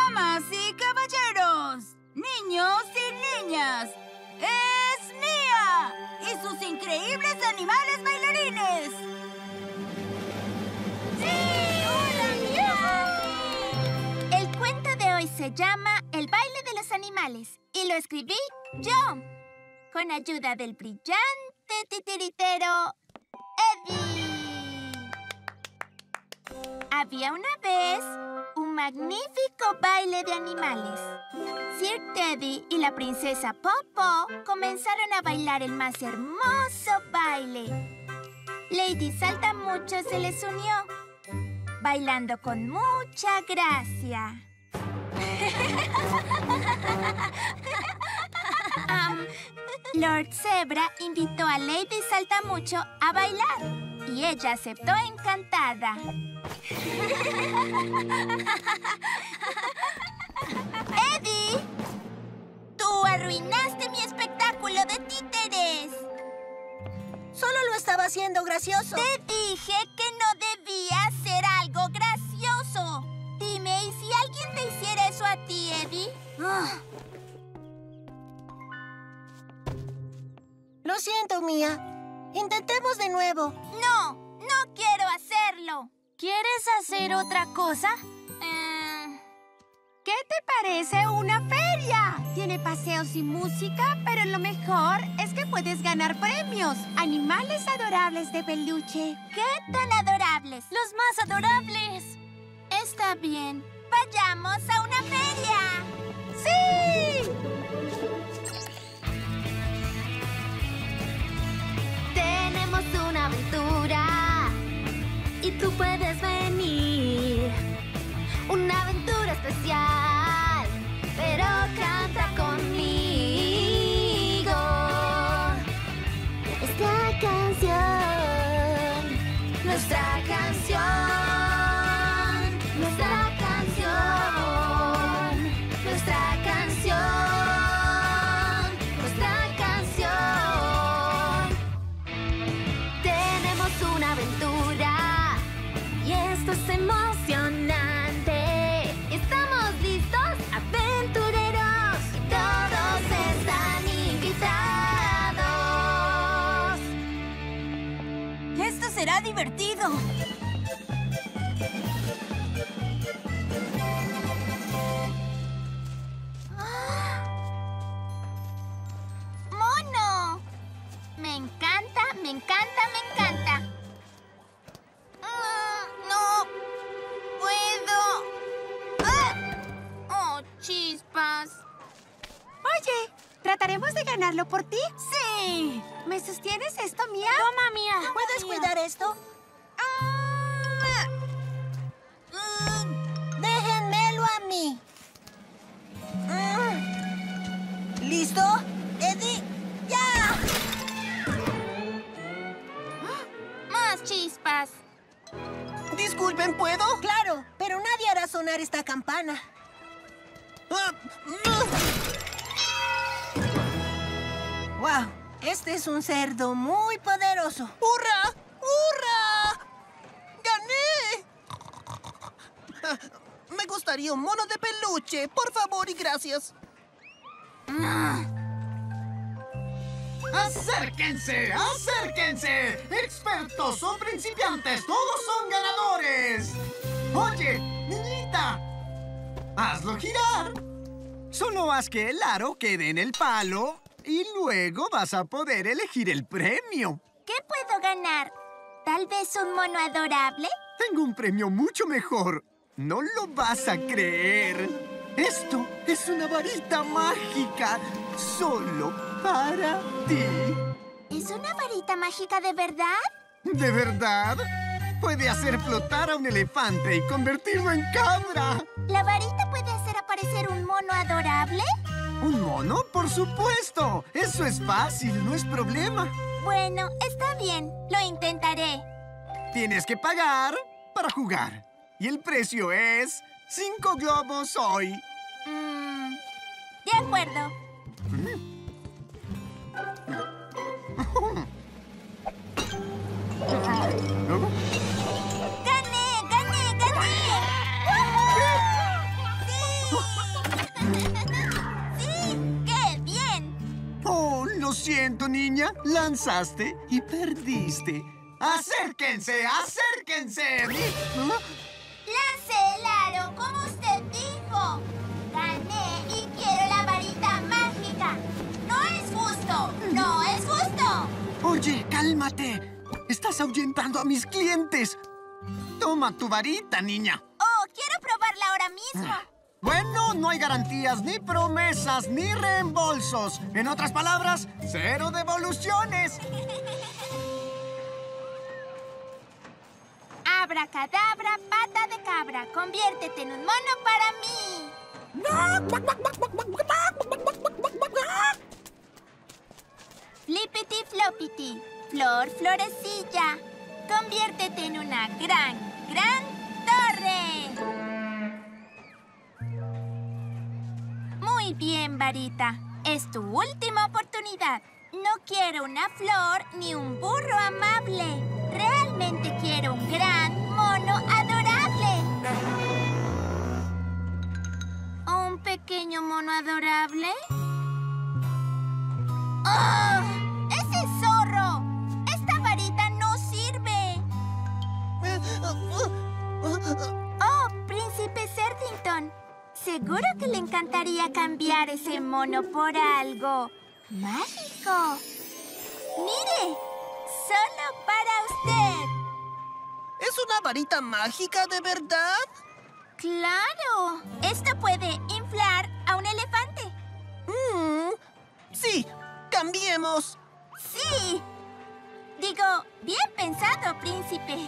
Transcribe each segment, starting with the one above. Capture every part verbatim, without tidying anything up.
Damas y caballeros, niños y niñas, ¡es Mia! ¡Y sus increíbles animales bailarines! ¡Sí! ¡Hola, Mia! El cuento de hoy se llama El baile de los animales y lo escribí yo, con ayuda del brillante titiritero Eddie. Había una vez un magnífico baile de animales. Sir Teddy y la princesa Popo comenzaron a bailar el más hermoso baile. Lady Saltamucho se les unió, bailando con mucha gracia. um, Lord Zebra invitó a Lady Saltamucho a bailar y ella aceptó encantada. ¡Eddie! ¡Tú arruinaste mi espectáculo de títeres! Solo lo estaba haciendo gracioso. Te dije que no debía hacer algo gracioso. Dime, ¿y si alguien te hiciera eso a ti, Eddie? Ah. Lo siento, Mia. Intentemos de nuevo. No, no quiero hacerlo. ¿Quieres hacer otra cosa? Uh... ¿Qué te parece una feria? Tiene paseos y música, pero lo mejor es que puedes ganar premios. Animales adorables de peluche. ¿Qué tan adorables? ¡Los más adorables! Está bien. ¡Vayamos a una feria! ¡Sí! Tenemos una aventura y tú puedes venir. Una aventura especial, pero canta conmigo. Esta canción, nuestra canción, nuestra canción, nuestra canción, nuestra canción. Tenemos una aventura y esto es emocionante. ¿Estamos listos, aventureros? Y todos están invitados. ¡Esto será divertido! ¡Mono! Me encanta, me encanta, me encanta. Ah, ¡No puedo! ¡Ah! ¡Oh, chispas! Oye, ¿trataremos de ganarlo por ti? ¡Sí! ¿Me sostienes esto, Mia? ¡Toma, Mia! ¿Puedes cuidar esto? Déjenmelo a mí. ¿Listo? Eddie, ¡ya! ¡Más chispas! Disculpen, ¿puedo? Claro, pero nadie hará sonar esta campana. ¡Wow! Este es un cerdo muy poderoso. ¡Hurra! ¡Hurra! ¡Gané! Me gustaría un mono de peluche, por favor y gracias. ¡Acérquense! ¡Acérquense! ¡Expertos son principiantes! ¡Todos son ganadores! Oye, niñita, hazlo girar. Solo haz que el aro quede en el palo y luego vas a poder elegir el premio. ¿Qué puedo ganar? ¿Tal vez un mono adorable? Tengo un premio mucho mejor. No lo vas a creer. Esto es una varita mágica, solo para ti. ¿Es una varita mágica de verdad? ¿De verdad? Puede hacer flotar a un elefante y convertirlo en cabra. ¿La varita puede hacer aparecer un mono adorable? ¿Un mono? ¡Por supuesto! Eso es fácil, no es problema. Bueno, está bien. Lo intentaré. Tienes que pagar para jugar. Y el precio es cinco globos hoy. Mm, de acuerdo. ¡Gané, gané, gané! ¡Sí! siento, niña. Lanzaste y perdiste. ¡Acérquense! ¡Acérquense! ¿Ah? ¡Lance el aro, como usted dijo! ¡Gané y quiero la varita mágica! ¡No es justo! ¡No es justo! Oye, cálmate. Estás ahuyentando a mis clientes. Toma tu varita, niña. ¡Oh, quiero probarla ahora mismo! Bueno, no hay garantías, ni promesas, ni reembolsos. En otras palabras, cero devoluciones. Abracadabra, pata de cabra, conviértete en un mono para mí. Flippity floppity, flor florecilla, conviértete en una gran, gran torre. Muy bien, varita. Es tu última oportunidad. No quiero una flor ni un burro amable. Realmente quiero un gran mono adorable. ¿Un pequeño mono adorable? ¡Oh! ¡Ese zorro! ¡Esta varita no sirve! ¡Oh, Príncipe Cerdington! Seguro que le encantaría cambiar ese mono por algo mágico. ¡Mire! ¡Solo para usted! ¿Es una varita mágica de verdad? ¡Claro! Esto puede inflar a un elefante. Mm, sí, cambiemos. ¡Sí! Digo, bien pensado, príncipe.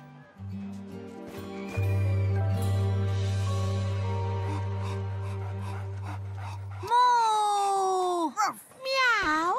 ¡Mu! ¡Miau!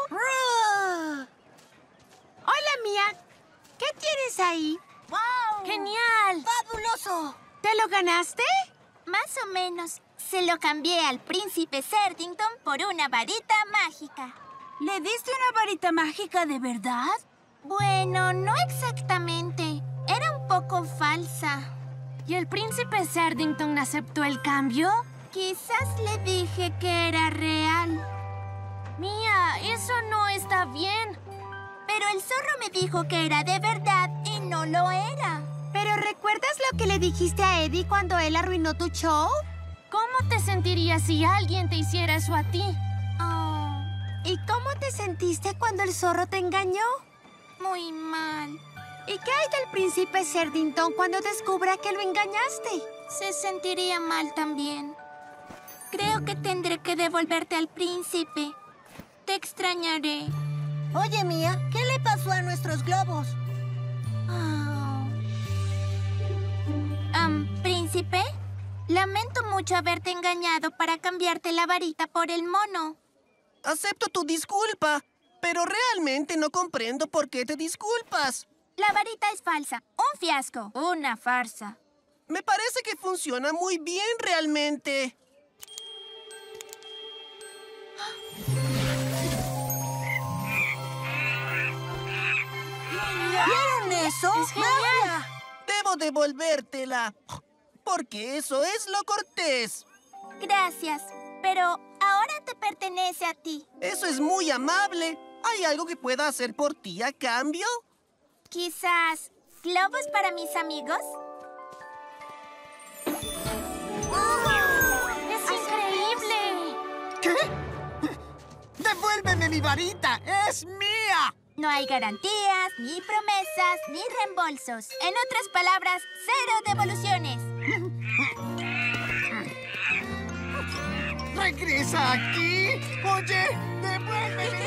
Hola, Mía. ¿Qué tienes ahí? ¡Wow! ¡Genial! ¡Fabuloso! ¿Te lo ganaste? Más o menos. Se lo cambié al príncipe Cerdington por una varita mágica. ¿Le diste una varita mágica de verdad? Bueno, no exactamente. Era un poco falsa. ¿Y el príncipe Cerdington aceptó el cambio? Quizás le dije que era real. Mía, eso no está bien. Pero el zorro me dijo que era de verdad y no lo era. ¿Pero recuerdas lo que le dijiste a Eddie cuando él arruinó tu show? ¿Cómo te sentirías si alguien te hiciera eso a ti? Oh, ¿Y cómo te sentiste cuando el zorro te engañó? muy mal. ¿Y qué hay del príncipe Cerdington cuando descubra que lo engañaste? Se sentiría mal también. Creo que tendré que devolverte al príncipe. Te extrañaré. Oye, Mía, ¿qué le pasó a nuestros globos? Oh. Am, príncipe, lamento mucho haberte engañado para cambiarte la varita por el mono. Acepto tu disculpa, pero realmente no comprendo por qué te disculpas. La varita es falsa, un fiasco, una farsa. Me parece que funciona muy bien realmente. ¿Vieron eso? ¡Es genial! Debo devolvértela, porque eso es lo cortés. Gracias, pero ahora te pertenece a ti. Eso es muy amable. ¿Hay algo que pueda hacer por ti a cambio? Quizás globos para mis amigos. ¡Es increíble! ¿Qué? ¡Devuélveme mi varita! ¡Es mía! No hay garantías, ni promesas, ni reembolsos. En otras palabras, cero devoluciones. ¡Regresa aquí! ¡Oye! ¡Devuélveme!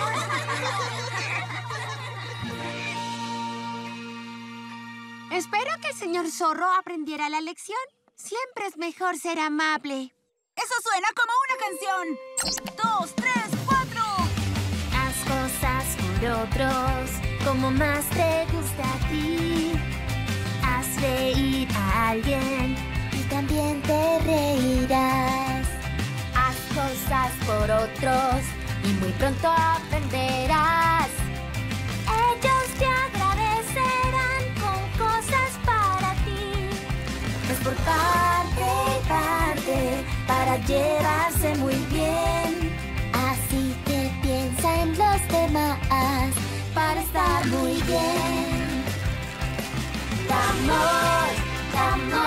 Espero que el señor Zorro aprendiera la lección. Siempre es mejor ser amable. Eso suena como una canción. Dos, tres, cuatro. Haz cosas por otros, como más te gusta a ti. Haz reír a alguien y también te reirás. Haz cosas por otros y muy pronto aprenderás. Ellos te agradecerán con cosas para ti. Es por parte y parte para llevarse muy bien. Así que piensa en los demás. estar muy bien. Vamos, vamos.